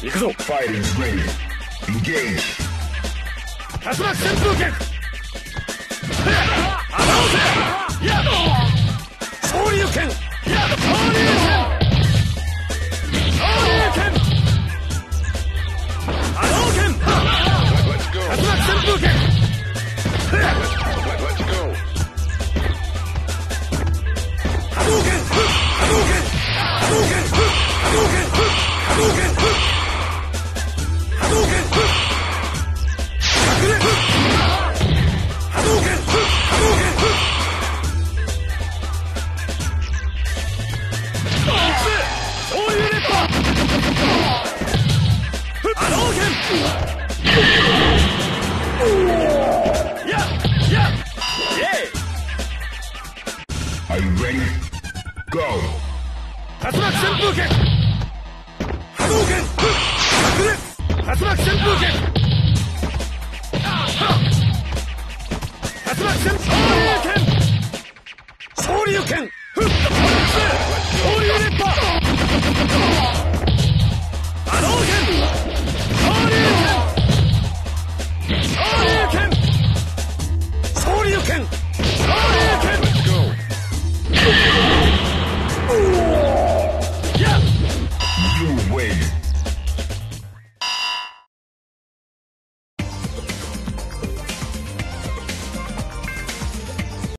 行くぞ。 Fighters ready. Engage. 竜巻旋風剣。アナウンス。やっ昇竜拳。やっ昇竜拳。昇竜拳。アナウン剣。竜巻旋風剣。 Let's go. 波動拳。波動拳。波動拳。波動拳。波動拳。波動拳。隠れ。波動拳。波動拳。昇竜烈波。波動拳。やっやっイェイ。 Are you ready? Go. 竜巻旋風剣。波動拳。隠れ。竜巻旋風剣。竜巻旋昇竜拳。昇竜拳。昇竜烈波。波動拳。